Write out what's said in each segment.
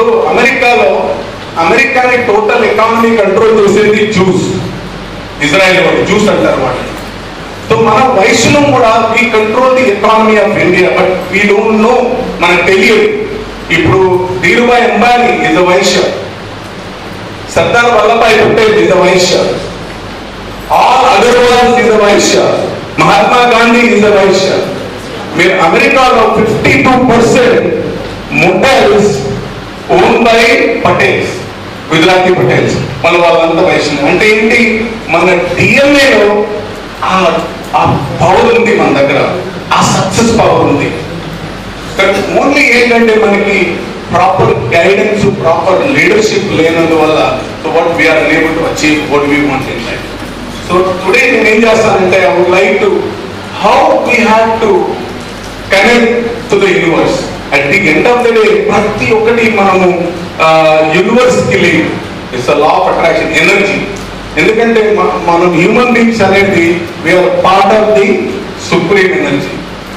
అమెరికాని total economy control చేసేది Jews, Israel వాళ్ళు Jews అంటారు వాళ్ళు. సో మన వయసులో కూడా we control the economy of India, but we don't know, మనకు తెలియదు. ఇప్పుడు Dhirubhai Ambani is a Vaishya, Sardar Vallabhbhai Patel is a Vaishya, all Agarwal is a Vaishya, Mahatma Gandhi is a Vaishya. మీరు అమెరికాలో 52% motels own by Patels, Gujarati Patels, మన వాళ్ళంతా వైశ్యం. అంటే ఏంటి, మన డిఎన్ఏలో ఆ పవర్ ఉంది మన దగ్గర, ఆ సక్సెస్ పవర్ ఉంది. ఓన్లీ ఏంటంటే మనకి ప్రాపర్ గైడెన్స్, ప్రాపర్ లీడర్షిప్ లేనందువల్ల so what we are unable to achieve what we want in life. So today నేను ఏం చేస్తానంటే I would like to how we have to connect to the universe. At the end of the day ప్రతి ఒక్కటి మనము యూనివర్స్కి link. It's a law of attraction, energy. ఎందుకంటే మనం human beings అనేది we are part of the supreme energy.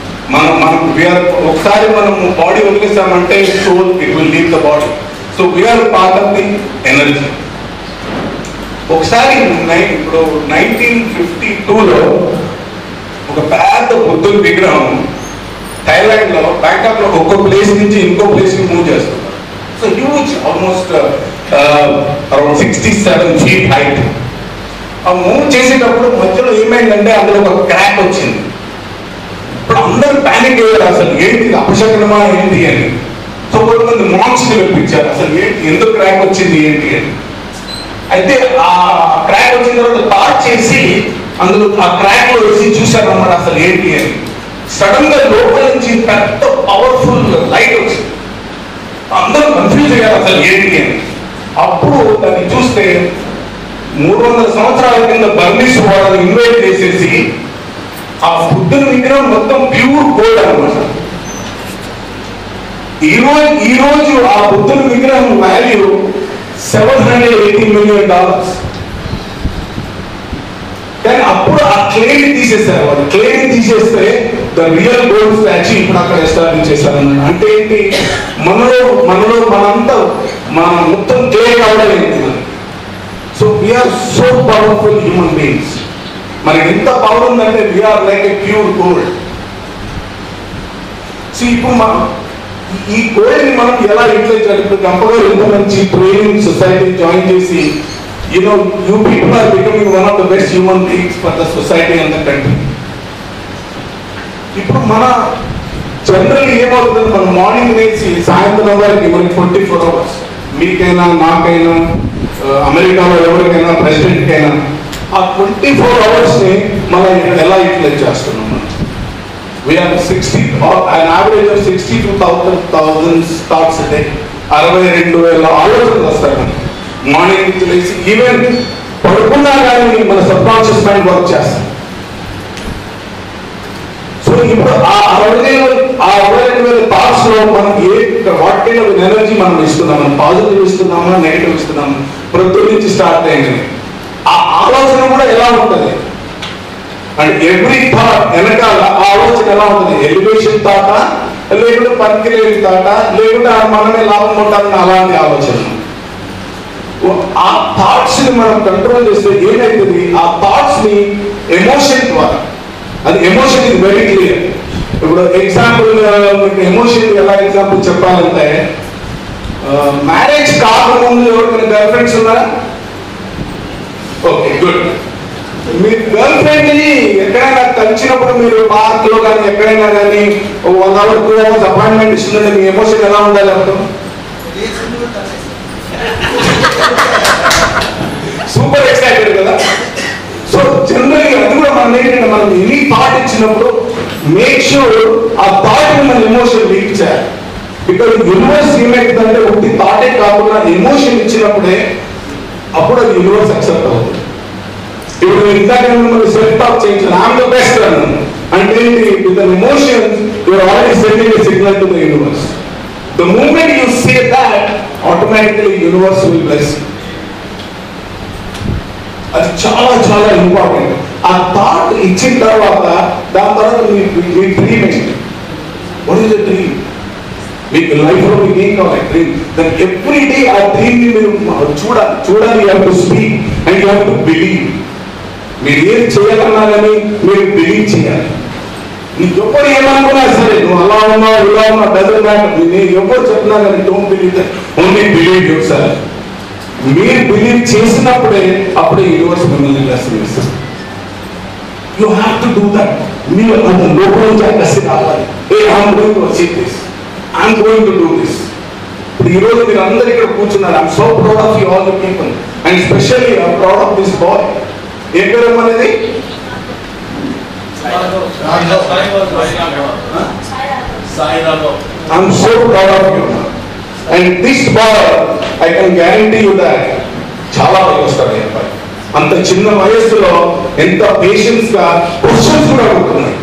ఒకసారి మనం body వదిలేసామంటే soul it will leave the body. So we are part of the energy. ఒకసారి ఇప్పుడు 1952లో ఒక పెద్ద బుద్ధుడి విగ్రహం థైలాండ్ లో, బ్యాంకాక్ లో ఒక్కో ప్లేస్ నుంచి ఇంకో ప్లేస్ కి మూవ్ చేస్తున్నారు. So huge, almost around 67 feet height. ఆ మూవ్ చేసేటప్పుడు మధ్యలో ఏమైందంటే అందులో ఒక క్రాక్ వచ్చింది. ఇప్పుడు అందరూ ప్యానిక్ అయ్యారు, అసలు ఏంటి అపశకనమా ఏంటి అని. సో కొంతమంది మాంక్స్ పిలిపించారు, అసలు ఏంటి, ఎందుకు క్రాక్ వచ్చింది ఏంటి అని. అయితే ఆ క్రాక్ వచ్చిన తర్వాత టార్చ్ చేసి అందులో ఆ క్రాక్ లో వేసి చూశారు అన్నమాట అసలు ఏంటి అని. సడన్ గా లోపల నుంచి పెద్ద పవర్ఫుల్ లైట్ వచ్చింది. అందరూ కన్ఫ్యూజ్ అయ్యారు అసలు ఏంటి అని. అప్పుడు దాన్ని చూస్తే 300 సంవత్సరాల కింద బర్మీస్ వాళ్ళని ఇన్వైట్ చేసేసి ఆ బుద్ధుని విగ్రహం మొత్తం ప్యూర్ గోల్డ్ అన్నమాట. ఈ రోజు ఆ బుద్ధుని విగ్రహం వాల్యూ $780 million. కానీ అప్పుడు ఆ క్లేని తీసేస్తారు వాళ్ళు. క్లేని తీసేస్తే ద రియల్ గోల్డ్ స్టాచ్యూ ఇప్పుడు అక్కడ ఎస్టాబ్లిష్ చేశారు అన్నమాట. అంటే ఏంటి, మనంతా మన మొత్తం క్లే కావడం ఏంటి. So we are so powerful human beings. మనకి ఎంత పవర్ ఉందంటే we are like a pure gold. So ఇప్పుడు మనం ఈ గోల్డ్ ని మనం ఎలా యూటిలైజ్ చేయాలి. ఇప్పుడు కంపల్సరీ ఇంత మంచి ట్రైనింగ్ సొసైటీ జాయిన్ చేసి you people are becoming one of the best human beings for the society and the country. ఇప్పుడు మన జనరల్ ఏమవుతుంది, మన మార్నింగ్ లేచి సాయంత్రం వరకు మనకి 24 hours, మీకైనా నాకైనా అమెరికాలో ఎవరికైనా ప్రెసిడెంట్కైనా ఆ 24 hours ని మనం ఎలా యూటిలైజ్ చేస్తున్నాం. We have 60 or an average of 62,000 thoughts a day. 62,000 ఆలోచనలు వస్తాయి మార్నింగ్ నుంచి లేచి. ఈవెన్ పడుకున్నా కానీ మన సబ్ కాన్షియస్ మైండ్ వర్క్ చేస్తాం. సో ఇప్పుడు ఆ 62,000 థాట్స్ లో మనం వాట్ కైండ్ ఆఫ్ ఎనర్జీ మనం ఇస్తున్నాం, మనం పాజిటివ్ ఇస్తున్నామా నెగిటివ్ ఇస్తున్నామా. ప్రొద్దు నుంచి స్టార్ట్ అయింది ఆ ఆలోచన కూడా ఎలా ఉంటుంది అంటే ఎవ్రీ థాట్ వెనకాల ఆ ఆలోచన ఎలా ఉంటుంది. ఎలివేషన్ థాటా, లేకుంటే పనికిలేని థాటా, లేకుంటే మనమే లాభం ఉంటారని అలాంటి ఆలోచన. ఆ థాట్స్ ని మనం కంట్రోల్ చేస్తే ఏమైతుంది, ఆ థాట్స్ ని ఎమోషన్ ద్వారా, అది ఎమోషన్ ఇస్ వెరీ క్లియర్. ఇప్పుడు ఎగ్జాంపుల్ మీకు ఎమోషన్ ఎలా ఎగ్జాంపుల్ చెప్పాలంటే, మ్యారేజ్ కాకముందు ఎవరికైనా గర్ల్ ఫ్రెండ్స్ ఉన్నారా? Okay, good. మీ గర్ల్ ఫ్రెండ్ ని ఎక్కడైనా కలిసినప్పుడు మీరు పార్క్ లో కానీ ఎక్కడైనా కానీ 1 hour 2 hours అపాయింట్మెంట్ ఇస్తుందంటే మీ ఎమోషన్ ఎలా ఉండాలి అప్పుడు? సూపర్ ఎక్సైటెడ్ కదా. సో జనరల్లీ అది కూడా మనం ఏంటంటే మనం ఎనీ థాట్ ఇచ్చినప్పుడు మేక్ షూర్ ఆ థాట్ మన ఎమోషన్ లీక్ చేయాలి. బికాజ్ యూనివర్స్ ఏమైతుందంటే ఒకటి థాటే కాకుండా ఎమోషన్ ఇచ్చినప్పుడే అప్పుడు అది యూనివర్స్ అక్సెప్ట్ అవుతుంది. ఇప్పుడు ఇందాక మనం సెల్ఫ్ టాక్ చేయించాను, ఐఎమ్ ద బెస్ట్ అన్నాను అంటే with an emotions you are already sending a signal to the universe. The moment you say that automatically universe will bless you. అది చాలా చాలా ఇంపార్టెంట్. ఆ థాట్ ఇచ్చిన తర్వాత దాని తర్వాత మీ డ్రీమ్ ఏంటి? What is the dream? మీకు లైఫ్లో మీకు ఏం కావాలి డ్రీమ్, దాన్ని ఎవ్రీ డే ఆ డ్రీమ్ని మీరు చూడాలి. You have to speak and you have to believe. మీరు ఏం చేయాలన్నా కానీ మీరు బిలీవ్ చేయాలి. నీకు ఎప్పుడు ఏమనుకున్నా సరే, నువ్వు అలా ఉన్నావు ఇలా ఉన్నా డజంట్ మ్యాటర్. నేను ఎప్పుడు చెప్పినా కానీ don't believe that, only believe yourself. మీరు బిలీవ్ చేసినప్పుడే అప్పుడే యూనివర్స్ మిమ్మల్ని బ్లెస్సింగ్ ఇస్తుంది. You have to do that. మీరు అంత లోపల నుంచి కసి రావాలి. I'm going to achieve this, I'm going to do this. ఇప్పుడు ఈరోజు మీరు అందరు ఇక్కడ కూర్చున్నారు. I'm so proud of you all the people and specially I'm proud of this boy. ఏం పేరు అనేది? I'm so proud of you. And this boy, I can guarantee you that చాలా బాగా వస్తాడు ఈ అబ్బాయి. అంత చిన్న వయస్సులో ఎంత పేషెన్స్ గా క్వశ్చన్స్ కూడా అడుగుతున్నాడు.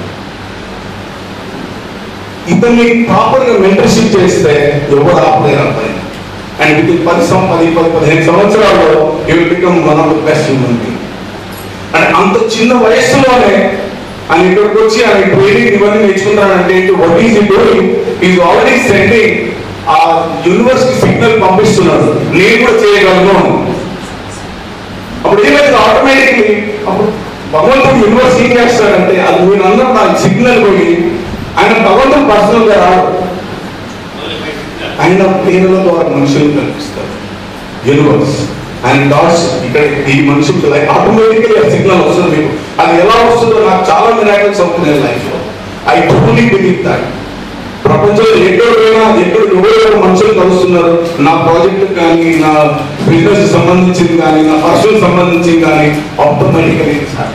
ఇతన్ని ప్రాపర్ గా మెంటర్షిప్ చేస్తే ఎవరు ఆపలేరు అబ్బాయి. అండ్ విత్ 10-15 సంవత్సరాల్లో he will become one of the best human beings. And అంత చిన్న వయస్సులోనే ఆయన ఇక్కడికి వచ్చి ఆయన ట్రైనింగ్ ఇవన్నీ నేర్చుకుంటానంటే what is he doing? Is already sending ఆ యూనివర్సిటీ సిగ్నల్ పంపిస్తున్నాడు, నేను కూడా చేయగలను. అప్పుడు ఏమైతే ఆటోమేటిక్లీ అప్పుడు భగవంతుడు యూనివర్సిటీ ఏం చేస్తాడంటే అది మీరు అందరూ నాకు సిగ్నల్ పోయి ఆయన భగవంతుడు పర్సనల్ గా రాడు, ఆయన పేరుల ద్వారా మనుషులు కల్పిస్తారు. యూనివర్స్ అండ్ డాట్స్ ఇక్కడ ఈ మనుషులకి ఆటోమేటిక్గా సిగ్నల్ వస్తుంది మీకు. అది ఎలా వస్తుందో నాకు చాలా మిరాకిల్స్ అవుతున్నాయి లైఫ్లో. I truly believe that. ప్రపంచంలో ఎక్కడ పోయినా ఎవరెవరు మనుషులు కలుస్తున్నారు, నా ప్రాజెక్ట్ కానీ నా బిజినెస్ సంబంధించింది కానీ నా పర్సనల్ సంబంధించింది కానీ ఆటోమేటిక్గా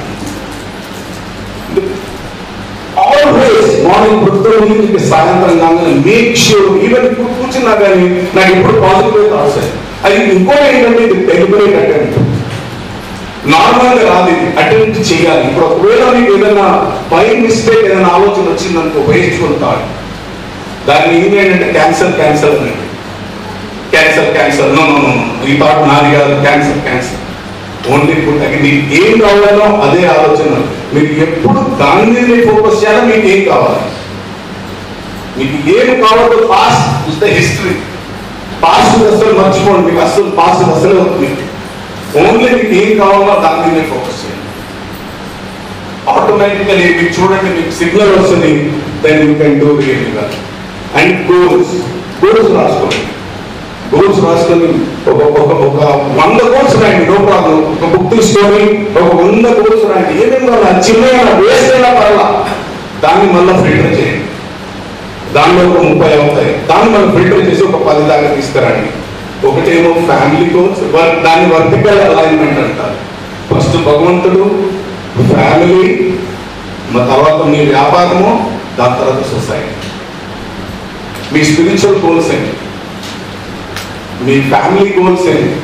ఆల్వేస్ మార్నింగ్ పొద్దున్న నుంచి సాయంత్రం కాగానే మేక్ ష్యూర్ ఈవెన్ ఇప్పుడు కూర్చున్నా కానీ నాకు ఎప్పుడు పాజిటివ్ థాట్స్. అది ఇంకోటి ఏంటంటే ఇది డెలిబరేట్ అటెంప్ట్. నార్మల్ గా రాదు, ఇది అటెంప్ట్ చేయాలి. ఇప్పుడు ఒకవేళ మీకు ఏదైనా బై మిస్టేక్ ఏదైనా ఆలోచన వచ్చిందనుకో వేయించుకుంటాడు. దాన్ని ఏంటంటే క్యాన్సర్ అనండి. క్యాన్సర్ నో ఈ థాట్ నాది కాదు, క్యాన్సర్ ఓన్లీ పుట్ అగైన్. మీకు ఏం కావాలో అదే ఆలోచన. మీరు ఎప్పుడు దాని మీద ఫోకస్ చేయాలో మీకు ఏం కావాలి, మీకు ఏం కావాలో past is the history. Past అసలు మర్చిపోండి, మీకు అసలు పాస్ట్ అసలే అవుతుంది. ఓన్లీ మీకు ఏం కావాలో దాని మీద ఫోకస్ చేయండి. ఆటోమేటిక్గా మీకు చూడండి మీకు సిగ్నల్ వస్తుంది. Then you can do really well. And goals రాసుకోండి. గోల్స్ రాసుకొని ఒక 100 గోల్స్ రాయండి, నో ప్రాబ్లం. ఒక బుక్ తీసుకొని ఒక 100 గోల్స్ రాయండి. ఏమేమి చిన్న వేస్ట్ అయినా పర్లా, దాన్ని మళ్ళీ ఫిల్టర్ చేయండి. దానిలో ఒక 30 అవుతాయి, దాన్ని మనం ఫిల్టర్ చేసి ఒక 10 దాకా తీసుకురండి. ఒకటేమో ఫ్యామిలీ గోల్స్, దాన్ని వర్టికల్ అలైన్మెంట్ అంటారు. ఫస్ట్ భగవంతుడు, ఫ్యామిలీ, తర్వాత మీ వ్యాపారము, దాని తర్వాత సొసైటీ. మీ స్పిరిచువల్ గోల్స్ ఏంటి, మీ ఫ్యామిలీ గోల్స్ ఏంటి?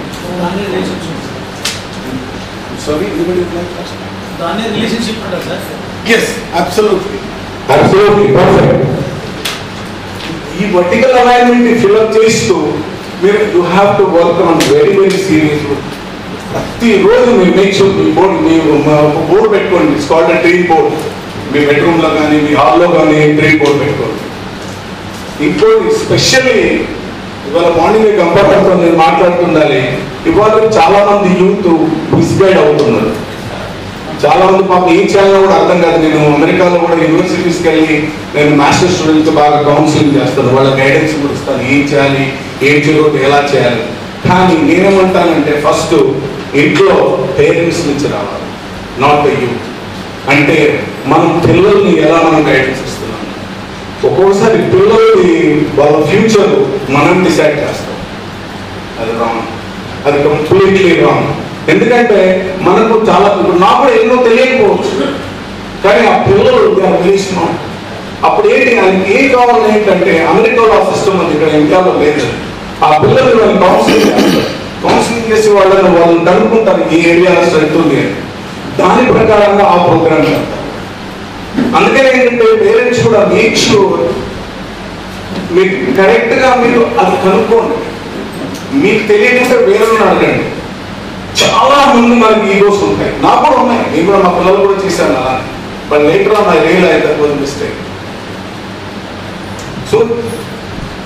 ఈ వర్టికల్ అలైన్మెంట్ ఫిల్అప్ చేస్తూ మీరు you have to work on very serious. ప్రతిరోజు మీరు మేక్ షూర్ మీ బోర్డు పెట్టుకోండి. It's called dream board. మీ బెడ్రూమ్ లో కానీ మీ హాల్లో కానీ డ్రీమ్ బోర్డ్ పెట్టుకోండి. ఇంకోటి స్పెషల్లీ ఇవాళ మార్నింగ్ కంఫర్టబుల్తో నేను మాట్లాడుతుండాలి. ఇవాళ చాలా మంది యూత్ మిస్గైడ్ అవుతున్నారు. చాలా మంది పాప ఏం చేయాలో కూడా అర్థం కాదు. నేను అమెరికాలో కూడా యూనివర్సిటీస్కి వెళ్ళి నేను మాస్టర్ స్టూడెంట్స్ బాగా కౌన్సిలింగ్ చేస్తాను, వాళ్ళ గైడెన్స్ కూడా ఇస్తాను. ఏం చేయాలి, ఏం చేయకూడదు, ఎలా చేయాలి. కానీ నేనేమంటానంటే ఫస్ట్ ఇంట్లో పేరెంట్స్ నుంచి రావాలి, నాట్ ద యూత్. అంటే మనం పిల్లల్ని ఎలా మనం గైడెన్స్ ఇస్తున్నాం. ఒక్కొక్కసారి పిల్లల్ని వాళ్ళ ఫ్యూచర్ మనం డిసైడ్ చేస్తాం. అది రాంగ్, అది కంప్లీట్లీ రాంగ్. ఎందుకంటే మనకు చాలా ఇప్పుడు నాకు కూడా ఎన్నో తెలియకపోవచ్చు, కానీ ఆ పిల్లలు తెలిసినాం. అప్పుడు ఏంటి, ఆయనకి ఏం కావాలి ఏంటంటే అమెరికాలో ఆ సిస్టమ్ ఉంది, ఇక్కడ ఇండియాలో లేదు. ఆ పిల్లలు వాళ్ళని కౌన్సిలింగ్ చేసి వాళ్ళని కనుక్కుంటారు ఏ ఏరియాలో స్ట్రెంత్ ఉంది అని. దాని ప్రకారంగా ఆ ప్రోగ్రామ్ చేస్తారు. అందుకని ఏంటంటే పేరెంట్స్ కూడా మేక్ షూర్ మీకు కరెక్ట్గా మీరు అది కనుక్కోండి. మీకు తెలియకుంటే వేరే అడగండి. చాలా మంది మనకి ఈగోస్ ఉంటాయి, నాకు కూడా ఉన్నాయి. నేను కూడా మా పిల్లలు కూడా చేశాను అలా. But later on I realise that was mistake. So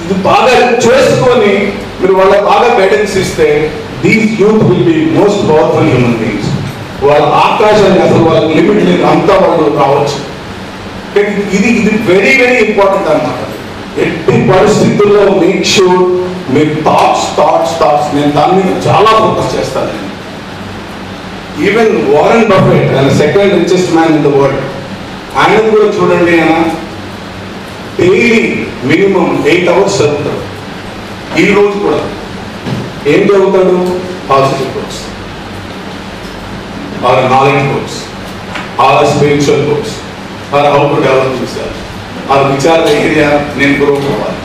ఇది బాగా చేసుకొని మీరు వాళ్ళకి బాగా గైడెన్స్ ఇస్తే these youth will be most powerful human beings. వాళ్ళ ఆకాశాన్ని అసలు వాళ్ళకి లిమిట్ లేదు, అంతా వాళ్ళు రావచ్చు. ఇది వెరీ వెరీ ఇంపార్టెంట్ అన్నమాట. ఎట్టి పరిస్థితుల్లో మేక్ షూర్ మీరు థాట్స్ నేను దాని మీద చాలా ఫోకస్ చేస్తాను. ఈవెన్ వారెన్ బఫెట్ ఆయన second richest man in the world, ఆయన కూడా చూడండి, ఆయన డైలీ మినిమం 8 hours చదువుతాడు. ఈ రోజు కూడా ఏం చదువుతాడు? Positive books or knowledge books or spiritual books or how to develop himself or విచార ఏరియా నేను గ్రో కావాలి.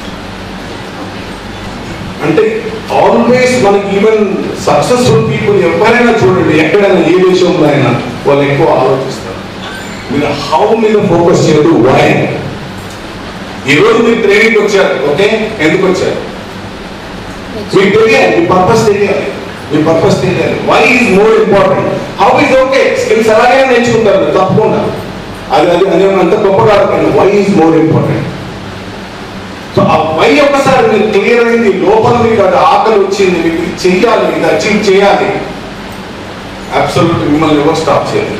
అంటే ఆల్వేస్ మనకి ఈవెన్ సక్సెస్ఫుల్ పీపుల్ ఎవరైనా చూడండి, ఎక్కడైనా ఏ విషయంలో అయినా వాళ్ళు ఎక్కువ ఆలోచిస్తారు. మీరు హౌ మీద ఫోకస్ చేయదు, వై. ఈరోజు మీరు ట్రైనింగ్ వచ్చారు, ఓకే, ఎందుకు వచ్చారు? మీకు తెలియాలి, మీ పర్పస్ తెలియాలి. Why is more important. How is okay, skills అలాగే నేర్చుకుంటారు తప్పకుండా, అది అంత గొప్పగా అనుకోండి. Why is more important. So ఆ వై ఒకసారి మీరు క్లియర్ అయింది, లోపల మీకు అది ఆకలి వచ్చింది, మీకు ఇది చెయ్యాలి, ఇది అచీవ్ చేయాలి, అబ్సల్యూట్ మిమ్మల్ని ఎవరు స్టాప్ చేయాలి.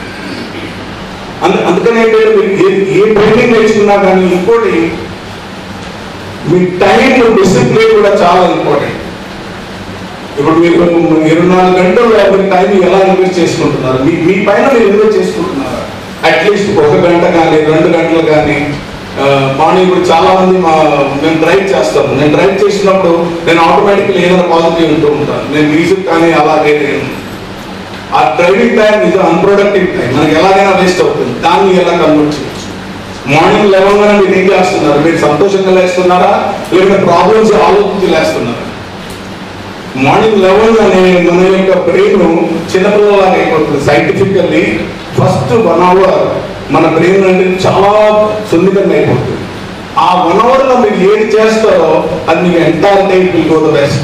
అందుకనే మీరు ఏ ట్రైనింగ్ నేర్చుకున్నా కానీ ఇంకోటి మీ టైం డిసిప్లిన్ కూడా చాలా ఇంపార్టెంట్. ఇప్పుడు మీరు 24 గంటలు ఎవరి టైం ఎలా ఇన్వెస్ట్ చేసుకుంటున్నారు? మీ పైన మీరు ఇన్వెస్ట్ చేసుకుంటున్నారా? అట్లీస్ట్ 1 గంట కానీ 2 గంటలు కానీ. మార్నింగ్ ఇప్పుడు చాలా మంది మేము డ్రైవ్ చేస్తాము. నేను డ్రైవ్ చేసినప్పుడు నేను ఆటోమేటిక్గా ఏదైనా పాజిటివ్ వింటూ ఉంటాను. నేను మ్యూజిక్ కానీ అలాగే ఆ డ్రైవింగ్ టైం ఇది అన్ప్రొడక్టివ్ టైం, మనకి ఎలాగైనా వేస్ట్ అవుతుంది. దాన్ని ఎలా కన్వర్ట్ చేయొచ్చు? మార్నింగ్ లేవగానే మీరు ఏం చేస్తున్నారు? మీరు సంతోషంగా లేస్తున్నారా, లేకపోతే ప్రాబ్లమ్స్ ఆలోచించి లేస్తున్నారా? మార్నింగ్ లేవగానే మన యొక్క బ్రెయిన్ చిన్నపిల్లలాగా అయిపోతుంది. సైంటిఫికల్లీ ఫస్ట్ 1 hour మన బ్రెయిన్ అంటే చాలా సున్నితంగా అయిపోతుంది. ఆ 1 hourలో మీరు ఏది చేస్తారో అది మీకు entire day will go the best.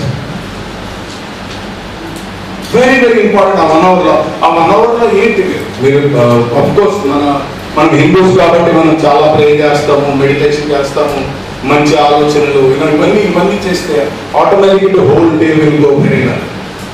Very very important. ఆ 1 hourలో ఏంటి మీరు ఆఫ్ కోర్స్ మనం హిందూస్ కాబట్టి మనం చాలా ప్రే చేస్తాము, మెడిటేషన్ చేస్తాము, మంచి ఆలోచనలు ఇవన్నీ చేస్తే automatic whole day will go very well.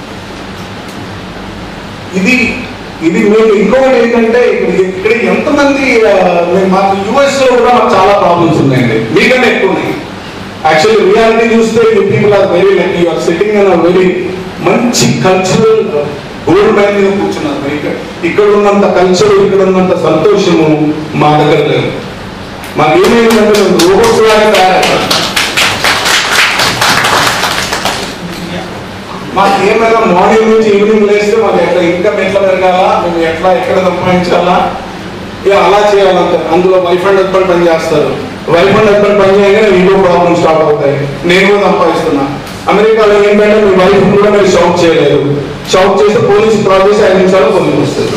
ఇది మేము ఇంకొకటి ఏంటంటే ఇక్కడ ఎంతమంది మాకు యుఎస్ లో కూడా మాకు చాలా ప్రాబ్లమ్స్ ఉన్నాయండి, మీకంటే ఎక్కువ ఉన్నాయి. యాక్చువల్లీ రియాలిటీ చూస్తే you people are very lucky, you are sitting in a very మంచి కల్చరల్ గోల్డ్ మైన్ మీద కూర్చున్నారు. ఇక్కడ ఉన్నంత కల్చర్, ఇక్కడ ఉన్నంత సంతోషము మా దగ్గర లేదు. మాకు ఏమైందంటే మేము రోబోట్స్ లాగా తయారవుతాం. మాకు ఏమైనా మార్నింగ్ నుంచి ఈవినింగ్ లేస్తే మాకు ఎట్లా ఇన్కమ్ ఎట్లా పెరగాలా, మేము ఎక్కడ సంపాదించాలా, ఇక అలా చేయాలంటే అందులో వైఫ్ అండ్ హస్బెండ్ పని చేస్తారు. వైఫ్ అండ్ హస్బెండ్ పని చేయగానే ఇంకో ప్రాబ్లమ్ స్టార్ట్ అవుతాయి. నేను కూడా సంపాదిస్తున్నా. అమెరికాలో ఏంటంటే మీ వైఫ్ కూడా మీరు షౌట్ చేయలేదు. షౌట్ చేస్తే పోలీసు డ్రా చేసి 5 నిమిషాలు పోలీసు వస్తుంది.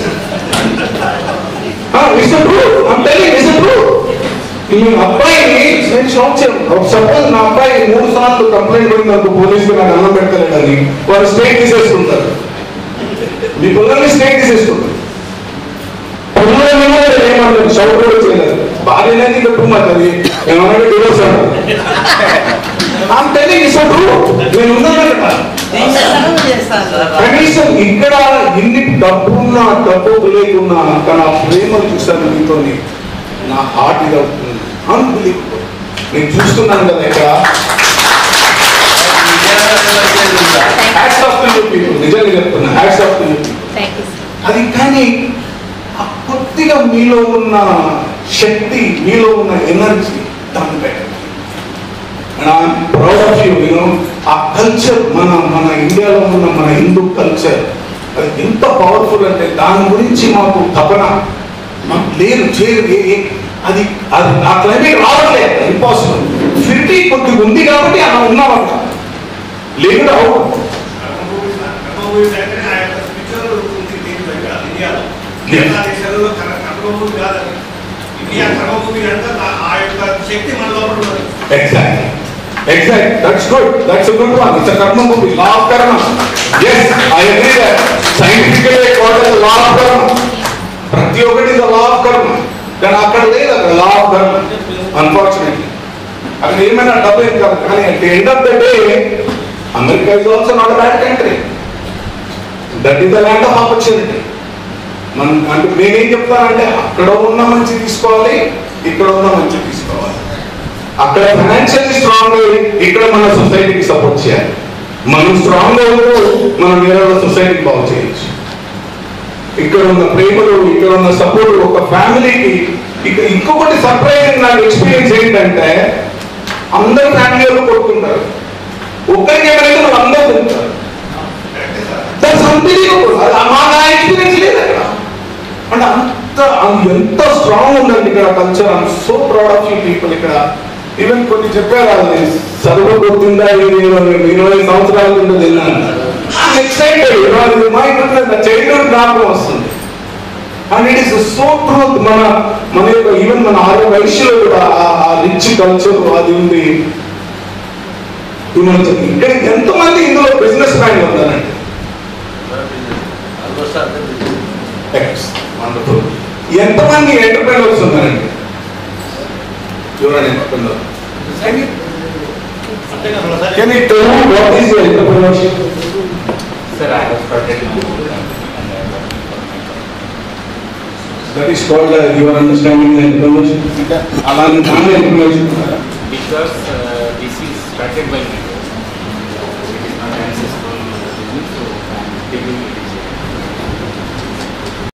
ఈ అబ్బాయిని నేను షౌట్ చేయను. సపోజ్ నా అబ్బాయి 3 సార్లు కంప్లైంట్ పోయిందనుకో పోలీసుకి, నాకు అన్నం పెడతలేదని వారు స్టేట్ తీసేసుకుంటారు. మీ పిల్లల్ని స్టేట్ తీసేసుకుంటారు. ఏమన్నా షౌట్ కూడా చేయలేదు. భార్య ఇంకా టూ మచ్, అది ఏమన్నా డివోర్స్ అంటారు. నేను కనీసం ఇక్కడ ఇన్ని డబ్బున్నా డబ్బు లేకున్నా కానీ ఆ ప్రేమ చూస్తాను మీతో, నా హార్ట్ ఇది అవుతుంది. అన్బిలీవబుల్. నేను చూస్తున్నాను కదా ఇక్కడ. Hats off to you people, నిజంగా చెప్తున్నా, hats off to you people. అది కానీ ఆ కొద్దిగా మీలో ఉన్న శక్తి, మీలో ఉన్న ఎనర్జీ దాన్ని పెట్టండి. I'm proud of you. ఆ కల్చర్ మన ఇండియాలో ఉన్న మన హిందూ కల్చర్ అది ఎంత పవర్ఫుల్ అంటే దాని గురించి మాకు తపన మాకు లేదు. అది ఆ క్లైమేట్ రావట్లేదు, ఇంపాసిబుల్. సిటీ కొద్దిగా ఉంది కాబట్టి అలా ఉన్నామంట, లేకుండా Exactly. That's good. That's a good one. It's a karma movie. Law of karma. Yes, I agree that. Scientifically called as law of karma. ప్రతి ఒక్కటి is a law of karma. కానీ అక్కడ లేదు అక్కడ law of karma. Unfortunately. అక్కడ ఏమైనా డబ్బు ఏం కాదు. కానీ at the end of the day America is also not bad country. That is the land of opportunity. మనం అంటే నేనేం చెప్తానంటే అక్కడ ఉన్న మంచి తీసుకోవాలి, ఇక్కడ ఉన్న మంచి తీసుకోవాలి. అక్కడ ఫైనాన్షియల్లీ స్ట్రాంగ్ ఇక్కడ మన సొసైటీకి సపోర్ట్ చేయాలి. మనం స్ట్రాంగ్ అవుతూ మనం వేరే సొసైటీకి బాగు చేయొచ్చు. ఇక్కడ ఉన్న ప్రేమలు, ఇక్కడ ఉన్న సపోర్ట్ ఒక ఫ్యామిలీకి. ఇక్కడ ఇంకొకటి సర్ప్రైజింగ్ నాకు ఎక్స్పీరియన్స్ ఏంటంటే అందరు ఫ్యామిలీలో కొడుకుంటారు, ఒక్కరికి ఏమైనా మనం అందరూ తింటారు. మా ఎక్స్పీరియన్స్ లేదు అక్కడ. అంటే ఎంత స్ట్రాంగ్ ఉందండి ఇక్కడ culture. I'm so proud of you people. ఇక్కడ ఈవెన్ కొన్ని చెప్పారు అది సరుకు కొడుతుందా 20 సంవత్సరాల కింద తిన్నాను. ఎక్సైటెడ్ మా ఇంట్లో చైల్డ్హుడ్ జ్ఞాపకం వస్తుంది. And it is so truth. మన యొక్క ఈవెన్ మన వయసులో కూడా ఆ రిచ్ కల్చర్ అది ఉంది. ఇక్కడ ఎంతమంది ఇందులో బిజినెస్ మ్యాన్ ఉన్నారండి? ఎంతమంది ఎంటర్ప్రెన్యూర్స్ ఉన్నారండి? ఎవరైనా entrepreneur? Can you tell me what is your entrepreneurship? Sir, I have started that is called your understanding the entrepreneurship. Along with entrepreneurship. Because this is started by me. It is not ancestral business, so I am taking it.